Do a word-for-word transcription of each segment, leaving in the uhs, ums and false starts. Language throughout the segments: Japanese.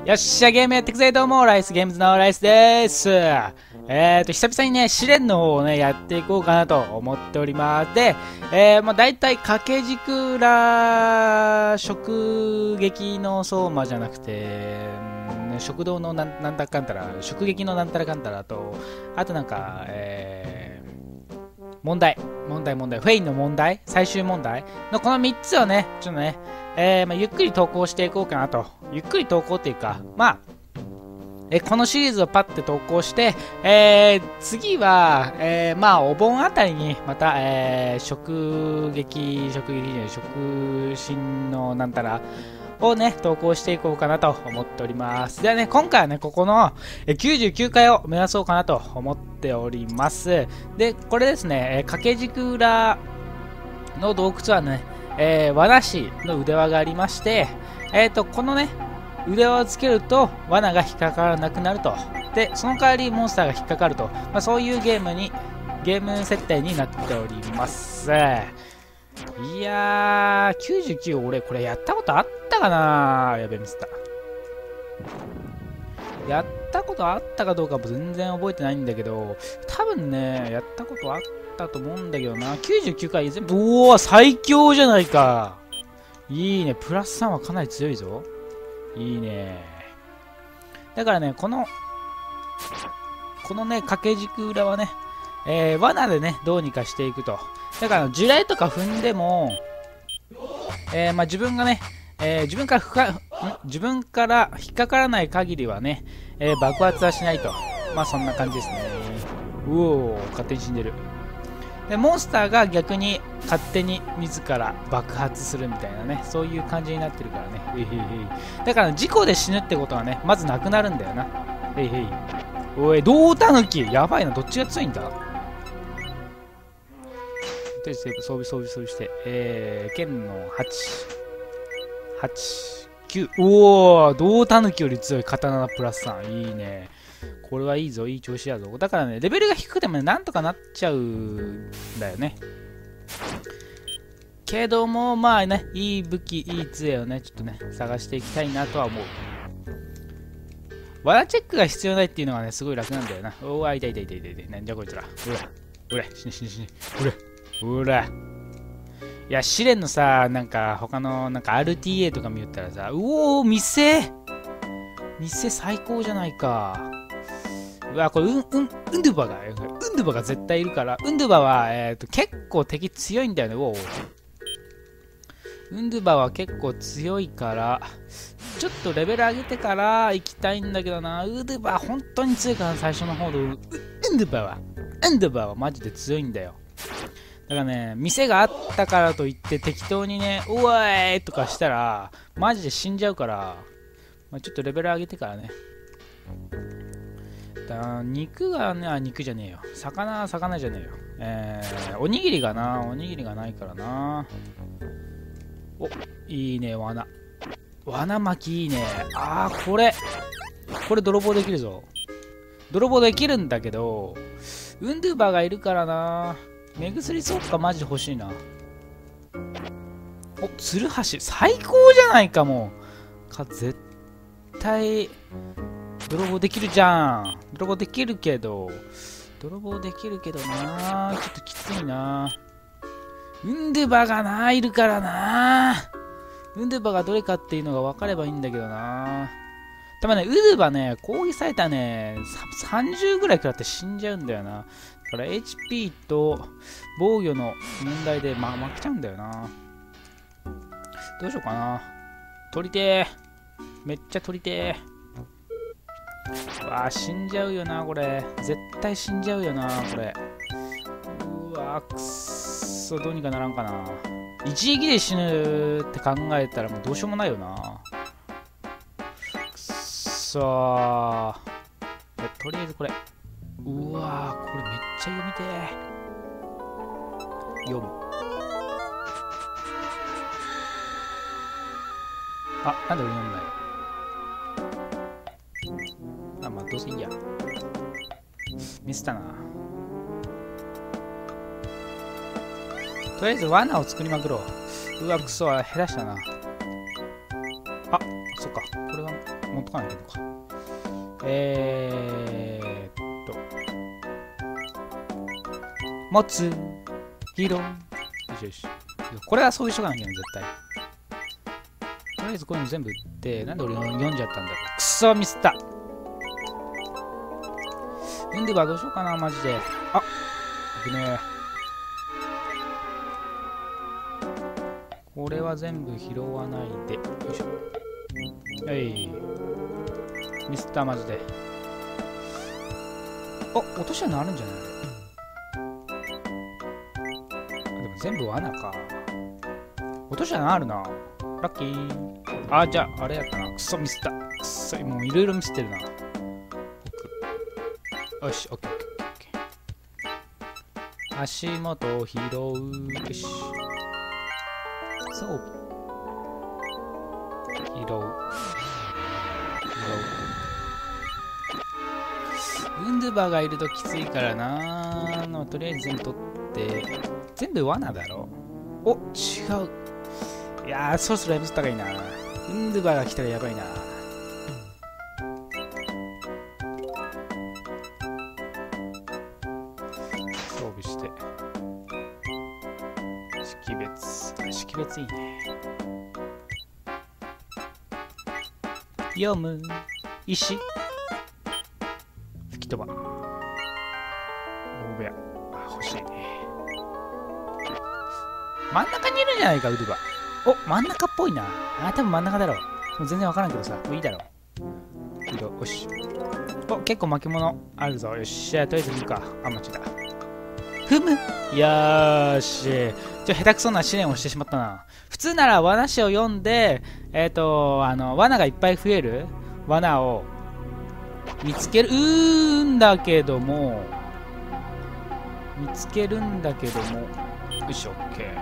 よっしゃ、ゲームやってくぜ。どうも、ライスゲームズのライスです。えーと、久々にね、試練の方をね、やっていこうかなと思っております。で、えー、まあ、大体、掛け軸ら、食撃の相馬じゃなくて、ん食堂のなん、なんだかんたら、食撃のなんたらかんたらと、あとなんか、えー、問題、問題、問題、フェインの問題、最終問題のこのみっつをね、ちょっとね、えーまあ、ゆっくり投稿していこうかなと。ゆっくり投稿っていうか、まあ、えこのシリーズをパッて投稿して、えー、次は、えー、まあ、お盆あたりに、また、えー、食撃、食撃じゃない、食心のなんたらをね、投稿していこうかなと思っております。ではね、今回はね、ここのきゅうじゅうきゅうかいを目指そうかなと思っております。で、これですね、掛け軸裏の洞窟はね、えー、罠師の腕輪がありまして、えーと、このね、腕輪をつけると罠が引っかからなくなると。で、その代わりモンスターが引っかかると。まあ、そういうゲームに、ゲーム設定になっております。いやー、きゅうじゅうきゅう俺これやったことあったかな。やべ、ミスった。やったことあったかどうかも全然覚えてないんだけど、多分ね、やったことあったと思うんだけどな。きゅうじゅうきゅうかい全部、おお、最強じゃないか。いいね。プラスさんはかなり強いぞ。いいね。だからね、この、このね、掛け軸裏はね、えー、罠でね、どうにかしていくと。だから、地雷とか踏んでも、えー、まあ、自分がね、えー、自分からふか、自分から引っかからない限りはね、えー、爆発はしないと。まあ、そんな感じですね。うおー、勝手に死んでる。で、モンスターが逆に勝手に自ら爆発するみたいなね、そういう感じになってるからね。へいへいへい。だから、事故で死ぬってことはね、まずなくなるんだよな。へいへい。おい、胴タヌキやばいな、どっちが強いんだ。とりあえず装備装備装備して、えー、剣のはち、はち、きゅう。おお、胴タヌキより強い刀プラスさん。いいね。これはいいぞ、いい調子やぞ。だからね、レベルが低くてもね、なんとかなっちゃうんだよね。けども、まあね、いい武器、いい杖をね、ちょっとね、探していきたいなとは思う。罠チェックが必要ないっていうのがね、すごい楽なんだよな。おわ、痛い痛い痛い痛い痛い。なんじゃこいつら。うら、うら、死ね死ね死ね。うら、うら。いや、試練のさ、なんか、他の、なんか アールティーエー とか見よったらさ、うおー、店店最高じゃないか。うわ、これ、うん、うん、ウンドゥバが、ウンドゥバが絶対いるから、ウンドゥバは、えっと、結構敵強いんだよね、おう。ウンドゥバは結構強いから、ちょっとレベル上げてから行きたいんだけどな。ウンドゥバ本当に強いから、最初の方で、ウンドゥバは、ウンドゥバはマジで強いんだよ。だからね、店があったからといって適当にね、うわーいとかしたら、マジで死んじゃうから、まあ、ちょっとレベル上げてからね。だ肉がね、あ、肉じゃねえよ。魚は魚じゃねえよ。えー、おにぎりがな、おにぎりがないからな。お、いいね、罠。罠巻きいいね。あー、これ。これ泥棒できるぞ。泥棒できるんだけど、ウンドゥーバーがいるからな。目薬そうか、マジで欲しいな。お、ツルハシ。最高じゃないか、もう。か、絶対、泥棒できるじゃん。泥棒できるけど、泥棒できるけどな。ちょっときついな。ウンドゥバがな、いるからな。ウンドゥバがどれかっていうのが分かればいいんだけどな。たまね、ウンドゥバね、攻撃されたらね、さんじゅうぐらい食らって死んじゃうんだよな。だから エイチピー と防御の問題で、ま、負けちゃうんだよな。どうしようかな。取りてー。めっちゃ取りてー。うわー、死んじゃうよな、これ。絶対死んじゃうよな、これ。うわー、くっそ、どうにかならんかな。一撃で死ぬって考えたらもうどうしようもないよな。くっそー。とりあえずこれ。うわー、これめっちゃ読みてー。読む。あ、なんで俺読んだよ。あ、まあ、どうせいいや。ミスったな。とりあえず罠を作りまくろう。うわ、クソ、減らしたな。あ、そっか。これは持っとかないけどか。えーっと。持つ。拾う。よしよし。これはそういうしとかなきゃね、絶対。とりあえずこういうの全部売って、なんで俺読んじゃったんだろう。くそ、ミスった。ウンデバーどうしようかな、マジで。あ、危ねえ。これは全部拾わないで。よいしょ。はい。ミスった、マジで。あ、落とし穴あるんじゃない？あ、でも全部罠か。落とし穴あるな。ラッキー。あ、じゃあ、あれやったな。くそ、ミスった。くそ、もういろいろミスってるな。よし、オッケーオッケーオッケー。足元を拾う。よし。そう。拾う。拾う。ウンドゥバがいるときついからなの。とりあえず全部取って。全部罠だろ。お、違う。いやー、そろそろやめた方がいいな。ウンドゥバが来たらやばいな。装備して。識別。あ、識別いいね。読む。石。吹き飛ば。大部屋。あ、欲しいね。真ん中にいるんじゃないか、ウドゥバ。お、真ん中っぽいな。あ、多分真ん中だろう。もう全然わからんけどさ。もういいだろう。よし。お、結構巻物あるぞ。よっしゃ、とりあえず見るか。あ、間違えた。ふむ。よーし。ちょ、下手くそな試練をしてしまったな。普通なら罠師を読んで、えっと、あの、罠がいっぱい増える罠を見つけるんだけども、見つけるんだけども、よし、オッケ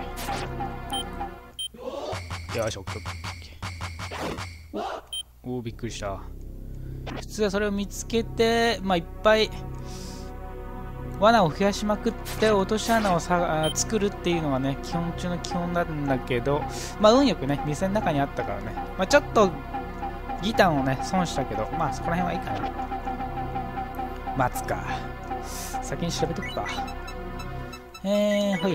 ー。よし、オッケー、オッケー。おお、びっくりした。普通はそれを見つけて、まあ、いっぱい罠を増やしまくって落とし穴をさ作るっていうのがね、基本中の基本なんだけど、まあ、運よくね、店の中にあったからね、まあ、ちょっとギターをね、損したけど、まあ、そこら辺はいいかな。待つか。先に調べとくか。えー、ほい。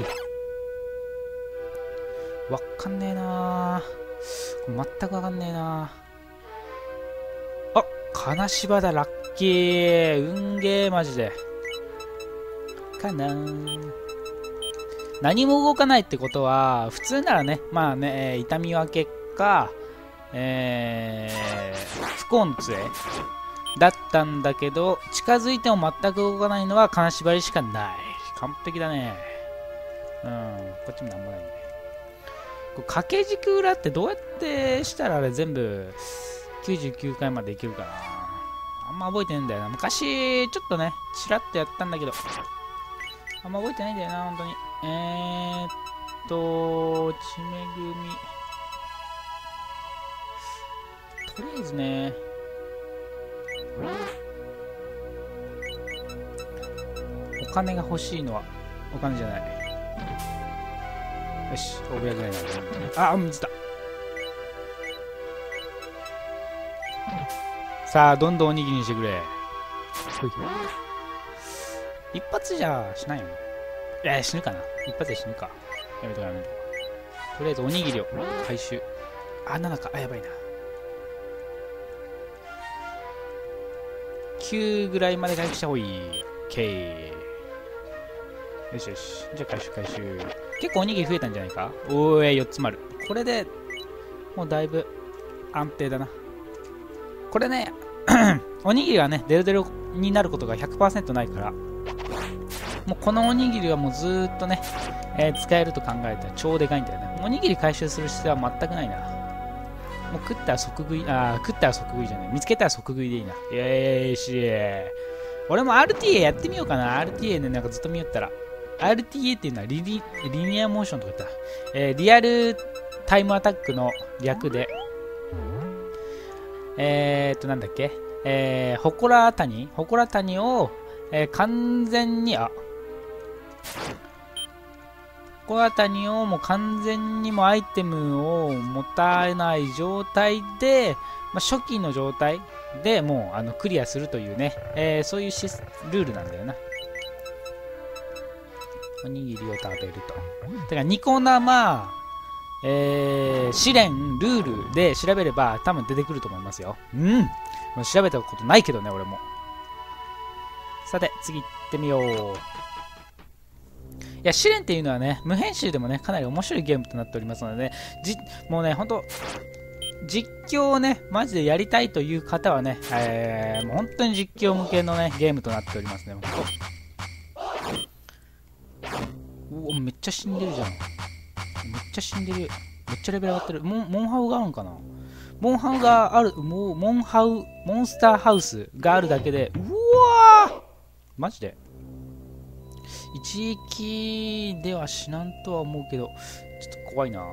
わかんねえなー。全くわかんねえなー。あ、金縛だ、ラッキー。運ゲー、マジで。かなー。何も動かないってことは、普通ならね、まあね、痛み分けか、えー、不幸の杖だったんだけど、近づいても全く動かないのは金縛りしかない。完璧だね。うん、こっちもなんもないね。掛け軸裏ってどうやってしたらあれ全部きゅうじゅうきゅうかいまでいけるかな。あんま覚えてないんだよな。昔ちょっとねチラッとやったんだけどあんま覚えてないんだよな本当に。えーっと地めぐみとりあえずねお金が欲しいのはお金じゃない。よし、大部屋じゃないな。あ、水だ。さあ、どんどんおにぎりにしてくれ。一発じゃしないよね。いや、死ぬかな。一発で死ぬか。やめとかやめとか。とりあえずおにぎりを回収。あ、ななか。あ、やばいな。きゅうぐらいまで回復した方がいい。オッケー。よしよし。じゃあ回収回収。結構おにぎり増えたんじゃないか。おーい、よっつ丸。これでもうだいぶ安定だな。これね、おにぎりはね、デロデロになることが ひゃくパーセント ないから、もうこのおにぎりはもうずーっとね、えー、使えると考えたら超でかいんだよね。おにぎり回収する必要は全くないな。もう食ったら即食い、あー、食ったら即食いじゃない。見つけたら即食いでいいな。よーし。俺も アールティーエー やってみようかな。アールティーエー でなんかずっと見よったら。アールティーエー っていうのはリリ、リニアモーションとか言った、えー、リアルタイムアタックの略で、えーっと、なんだっけ、えー、ほこら谷ほこら谷を、えー、完全に、あ、ほこら谷をもう完全にもアイテムを持たない状態で、 あ、初期の状態でもうあのクリアするというね、えー、そういうシスルールなんだよな。おにぎりを食べると。てかニコ生、えー、試練ルールで調べれば多分出てくると思いますよ。うん。もう調べたことないけどね、俺も。さて次行ってみよう。いや、試練っていうのはね、無編集でもね、かなり面白いゲームとなっておりますのでね、じもうね、ほんと、実況をね、マジでやりたいという方はね、えー、もう本当に実況向けのね、ゲームとなっておりますね、ほんと。うわ、めっちゃ死んでるじゃん。めっちゃ死んでる。めっちゃレベル上がってる。モン、モンハウがあるんかな。モンハウがある、もう、モンハウ、モンスターハウスがあるだけで、うわーマジで一撃では死なんとは思うけど、ちょっと怖いな。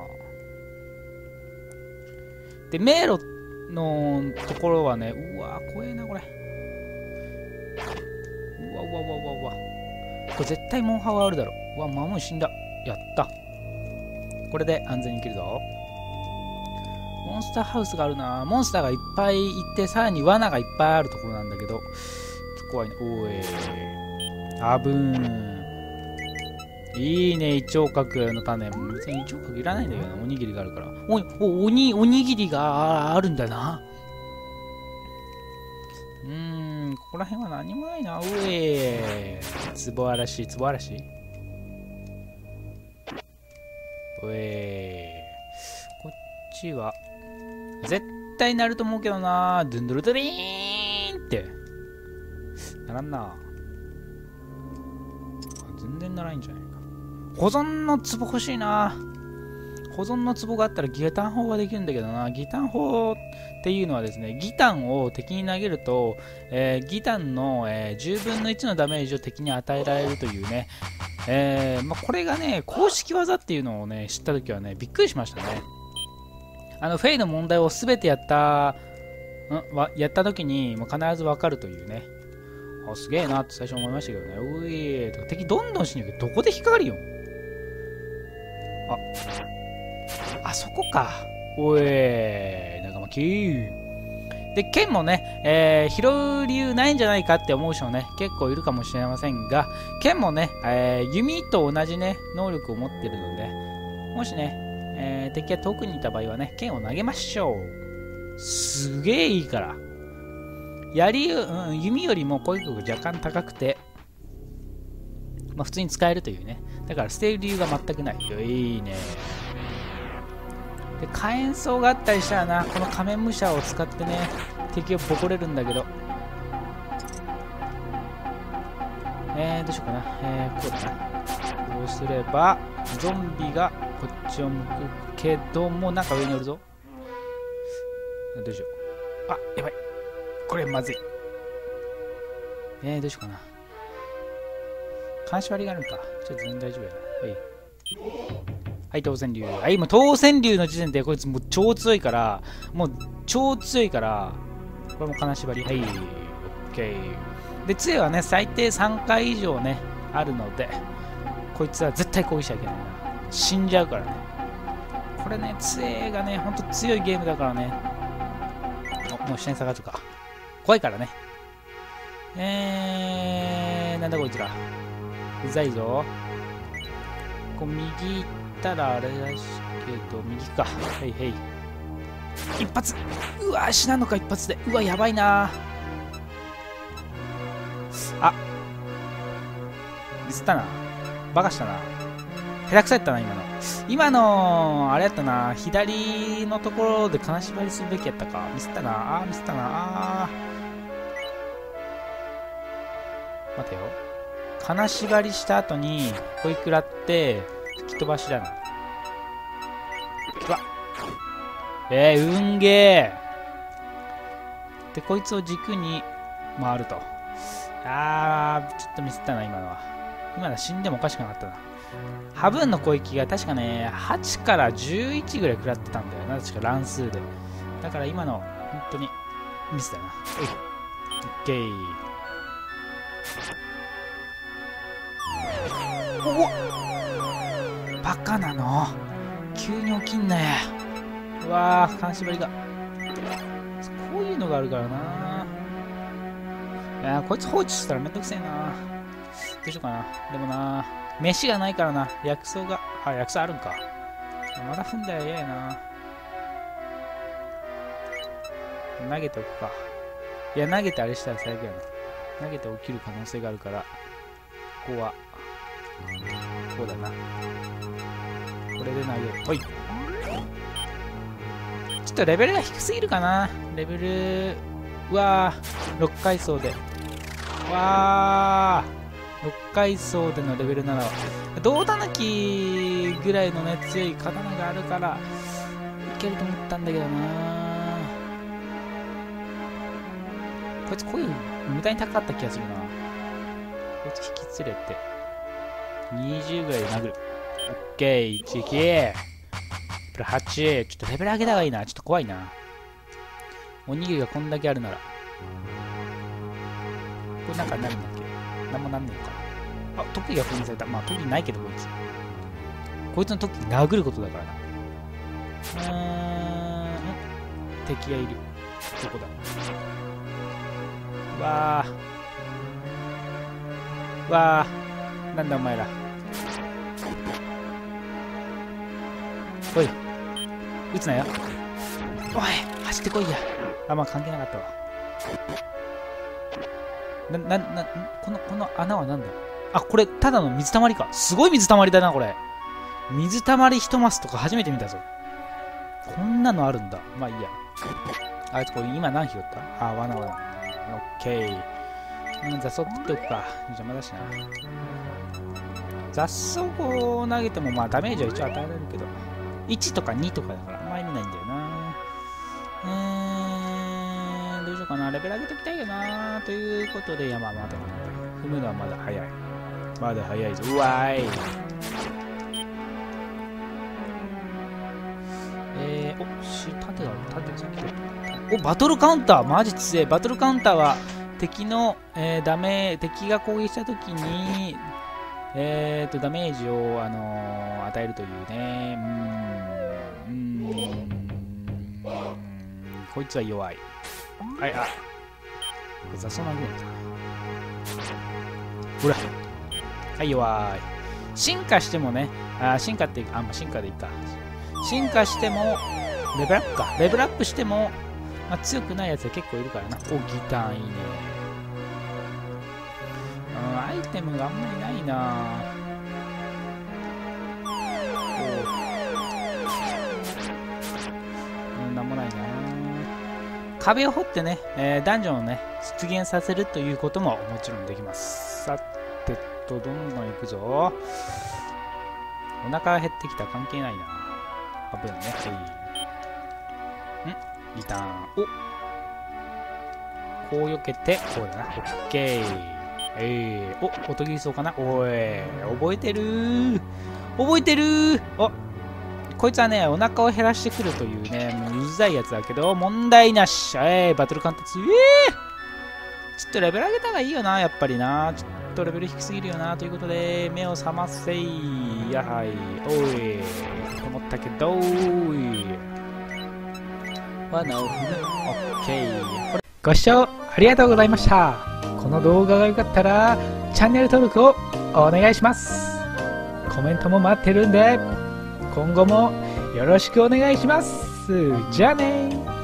で、迷路のところはね、うわー怖えな、これ。うわうわうわうわうわ。これ絶対モンハウあるだろ。うわ、マムーン死んだ。やった。これで安全に生きるぞ。モンスターハウスがあるな。モンスターがいっぱいいて、さらに罠がいっぱいあるところなんだけど、怖いね。おい。あぶーん。いいね、イチョウカクの種。別にイチョウカクいらないんだけどな。おにぎりがあるから。お、お、おに、おにぎりがあるんだな。うーん、ここら辺は何もないな。うえー。つぼ嵐、つぼ嵐。うえー。こっちは、絶対なると思うけどな。ドゥンドゥルドゥリーンって。ならんな。全然ならんじゃないか。保存の壺欲しいな。保存の壺があったらギタン砲ができるんだけどな。ギタン砲っていうのはですね、ギタンを敵に投げると、えー、ギタンの、えー、じゅうぶんのいちのダメージを敵に与えられるというね、えーまあ、これがね、公式技っていうのをね、知ったときはね、びっくりしましたね。あの、フェイの問題をすべてやった、んわやったときにもう必ずわかるというね。あ、すげえなって最初思いましたけどね。ういーとか敵どんどん死ぬけど、どこで引っかかるよ。あ、あそこか。おい、仲間きー。で、剣もね、えー、拾う理由ないんじゃないかって思う人もね、結構いるかもしれませんが、剣もね、えー、弓と同じね、能力を持ってるので、もしね、えー、敵が遠くにいた場合はね、剣を投げましょう。すげえいいから。槍、うん、弓よりも攻撃力若干高くて、まあ、普通に使えるというね。だから捨てる理由が全くない。いいね。で、火炎草があったりしたらな、この仮面武者を使ってね、敵をボコれるんだけど。えー、どうしようかな。えー、こうだな。こうすれば、ゾンビがこっちを向くけども、なんか上におるぞ。どうしよう。あ、やばい。これまずい。えー、どうしようかな。監視割りがあるんか。ちょっと全然大丈夫やな。はい。はい、当選竜。はい、もう当選竜の時点でこいつもう超強いから、もう超強いから、これも金縛り。はい、オッケー。で、杖はね、最低さんかい以上ね、あるので、こいつは絶対攻撃しちゃいけないな。死んじゃうからね。これね、杖がね、ほんと強いゲームだからね。お、もう下に下がるか。怖いからね。えー、なんだこいつら。うざいぞ。こう右行ったらあれだしけど、右か。はいはい。一発。うわ、死なのか一発で。うわ、やばいな。あ、ミスったな。バカしたな。下手くそやったな、今の。今の、あれやったな。左のところで金縛りするべきやったか。ミスったな。あー、ミスったな。あー。待てよ。金縛りした後に、こい食らって、吹き飛ばしだな。うわ。えー、うんげー。で、こいつを軸に回ると。あー、ちょっとミスったな、今のは。今のは死んでもおかしくなかったな。ハブーンの攻撃が確かね、はちからじゅういちぐらい食らってたんだよな、確か乱数で。だから今の、本当にミスだな。はい。オッケー。おっバカなの急に起きんなよ。うわー、金縛りが。 のがあるからな。いやー、こいつ放置したらめんどくせえな。どうしようかな。でもな、飯がないからな。薬草が、あ、薬草あるんか。まだ踏んだら嫌やな。投げておくか。いや、投げてあれしたら最悪やな。投げて起きる可能性があるから、ここは、こうだな。これで投げる。ほい。ちょっとレベルが低すぎるかな。レベル、うわー、ろっかい層で。わー、ろっかい層でのレベルななは。胴たぬきぐらいのね、強い刀があるから、いけると思ったんだけどな。こいつこういう無駄に高かった気がするな。こいつ引き連れてにじゅうぐらいで殴る。オッケー、一撃プラはち。ちょっとレベル上げた方がいいな。ちょっと怖いな。おにぎりがこんだけあるなら。これなんかなるんだっけ。なんもなんねえか。あ、特技が封印された。まあ特技ないけどこいつ。こいつの特技殴ることだからな。うーん、敵がいる。どこだ。わーわー、なんだお前ら。おい、撃つなよ。おい、走ってこいや。あ、まあ関係なかったわ。な、な、な、この、この穴はなんだ。あ、これただの水たまりか。すごい水たまりだなこれ。水たまり一マスとか初めて見たぞ。こんなのあるんだ。まあいいや。あいつこれ今何拾った。あ、罠罠。オッケー。うん、雑草切っておくか。邪魔だしな。雑草を投げてもまあダメージは一応与えられるけど、いちとかにとかだからあんまり意味ないんだよな。うーん、どうしようかな。レベル上げときたいよな。ということで、いやまあまだ踏むのはまだ早い。まだ早いぞ。うわーい。えー、お、し、盾がある。盾さっき取った。お、バトルカウンターマジ強い。バトルカウンターは敵の、えー、ダメ、敵が攻撃したときに、えーと、ダメージを、あのー、与えるというね。うーん。うーん。こいつは弱い。はい、あ。これ雑草投げるんだ。ほら。はい、弱い。進化してもね、あ、進化って、あ、まあ、進化でいいか。進化しても、レベルアップか。レベルアップしても、まあ、強くないやつは結構いるからな。お、ギターいいね。うん、アイテムがあんまりないな。うん、なんもないな。壁を掘ってね、えー、ダンジョンをね、出現させるということももちろんできます。さてと、どんどん行くぞ。お腹が減ってきた。関係ないな。危ないね。はい。んリターン。おこう避けて、こうだな。オッケー。えー、お、音切りそうかな。おい、覚えてるー。覚えてるー。お、こいつはね、お腹を減らしてくるというね、もううざいやつだけど、問題なし。えー、バトルカウント強えー。ちょっとレベル上げた方がいいよな、やっぱりな。ちょっとレベル低すぎるよな。ということで、目を覚ませい。やはい。おい。と思ったけど、おい。罠を踏む。オッケー。ご視聴ありがとうございました。この動画が良かったらチャンネル登録をお願いします。コメントも待ってるんで今後もよろしくお願いします。じゃあねー。